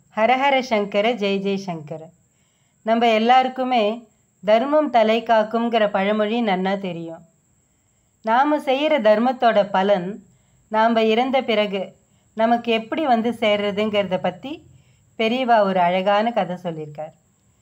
ஹரஹர சங்கர ஜெய் ஜெய் சங்கர. நம்ம எல்லாருக்குமே தர்மம் தலை காக்குங்கிற பழமொழி நன்னா தெரியும். நாம் செய்கிற தர்மத்தோட பலன் நாம் இறந்த பிறகு நமக்கு எப்படி வந்து சேர்றதுங்கிறத பற்றி பெரியவா ஒரு அழகான கதை சொல்லியிருக்கார்.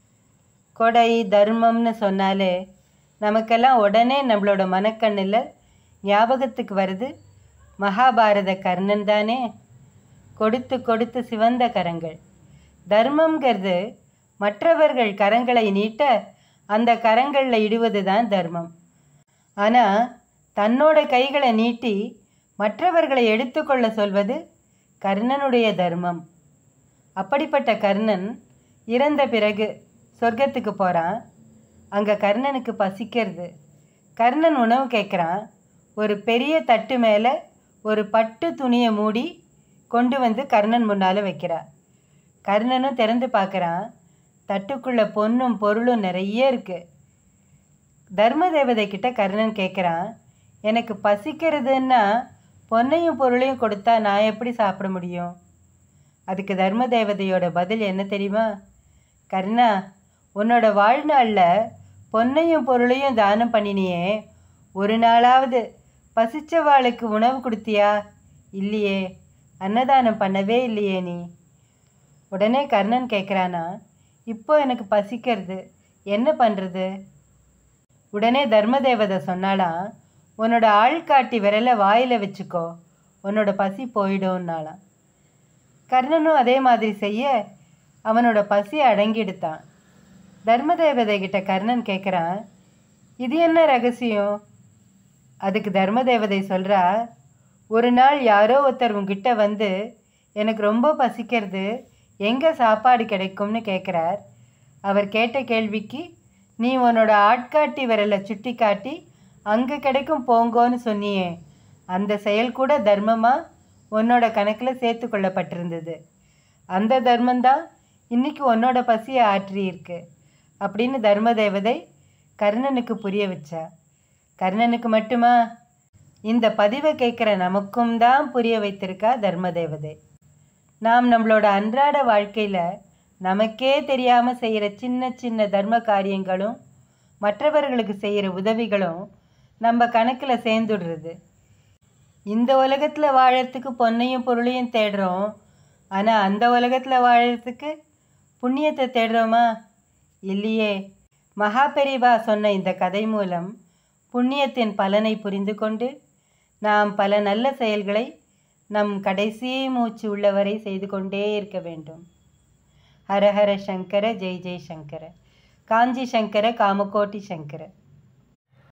கொடை தர்மம்னு சொன்னாலே நமக்கெல்லாம் உடனே நம்மளோட மனக்கண்ணில் ஞாபகத்துக்கு வருது மகாபாரத கர்ணன் தானே. கொடுத்து கொடுத்து சிவந்த கரங்கள். தர்மம்ங்கிறது மற்றவர்கள் கரங்களை நீட்ட அந்த கரங்களில் இடுவது தான் தர்மம். ஆனால் தன்னோட கைகளை நீட்டி மற்றவர்களை எடுத்துக்கொள்ள சொல்வது கர்ணனுடைய தர்மம். அப்படிப்பட்ட கர்ணன் இறந்த பிறகு சொர்க்கத்துக்கு போகிறான். அங்கே கர்ணனுக்கு பசிக்கிறது. கர்ணன் உணவு கேட்குறான். ஒரு பெரிய தட்டு மேலே ஒரு பட்டு துணியை மூடி கொண்டு வந்து கர்ணன் முன்னால் வைக்கிறான். கர்ணனும் திறந்து பார்க்குறான். தட்டுக்குள்ளே பொன்னும் பொருளும் நிறைய இருக்குது. தர்ம தேவதை கிட்ட கர்ணன் கேட்குறான், எனக்கு பசிக்கிறதுன்னா பொன்னையும் பொருளையும் கொடுத்தா நான் எப்படி சாப்பிட முடியும்? அதுக்கு தர்ம தேவதையோட பதில் என்ன தெரியுமா? கர்ணா, உன்னோட வாழ்நாளில் பொன்னையும் பொருளையும் தானம் பண்ணினியே, ஒரு நாளாவது பசிச்சவாளுக்கு உணவு கொடுத்தியா? இல்லையே, அன்னதானம் பண்ணவே இல்லையே நீ. உடனே கர்ணன் கேட்குறானா, இப்போ எனக்கு பசிக்கிறது, என்ன பண்ணுறது? உடனே தர்மதேவதை சொன்னாலாம், உன்னோட ஆள்காட்டி விரலை வாயில் வச்சுக்கோ, உன்னோட பசி போயிடும்னாலாம். கர்ணனும் அதே மாதிரி செய்ய அவனோட பசி அடங்கிடுத்தான். தர்மதேவதை கிட்ட கர்ணன் கேட்குறான், இது என்ன ரகசியம்? அதுக்கு தர்மதேவதை சொல்கிறா, ஒரு நாள் யாரோ ஒருத்தர் உங்ககிட்ட வந்து எனக்கு ரொம்ப பசிக்கிறது, எங்கே சாப்பாடு கிடைக்கும்னு கேட்குறார். அவர் கேட்ட கேள்விக்கு நீ உன்னோட ஆட்காட்டி விரலை சுட்டி காட்டி அங்கே கிடைக்கும் போங்கோன்னு சொன்னியே, அந்த செயல் கூட தர்மமாக உன்னோட கணக்கில் சேர்த்து கொள்ளப்பட்டிருந்தது. அந்த தர்மந்தான் இன்றைக்கி உன்னோட பசியை ஆற்றியிருக்கு அப்படின்னு தர்மதேவதை கர்ணனுக்கு புரிய வச்சா. கர்ணனுக்கு மட்டுமா, இந்த பதிவை கேட்குற நமக்கும் தான் புரிய வைத்திருக்கா தர்மதேவதை. நாம் நம்மளோட அன்றாட வாழ்க்கையில் நமக்கே தெரியாமல் செய்கிற சின்ன சின்ன தர்ம காரியங்களும் மற்றவர்களுக்கு செய்கிற உதவிகளும் நம்ம கணக்கில் சேர்ந்துடுறது. இந்த உலகத்தில் வாழறதுக்கு பொன்னையும் பொருளையும் தேடுறோம், ஆனால் அந்த உலகத்தில் வாழறதுக்கு புண்ணியத்தை தேடுறோமா? இல்லையே. மகா பெரியவா சொன்ன இந்த கதை மூலம் புண்ணியத்தின் பலனை புரிந்து கொண்டு நாம் பல நல்ல செயல்களை நம் கடைசி மூச்சு உள்ளவரை செய்து கொண்டே இருக்க வேண்டும். ஹரஹர சங்கர ஜெய் ஜெய் சங்கர. காஞ்சி சங்கர காமகோட்டி சங்கர.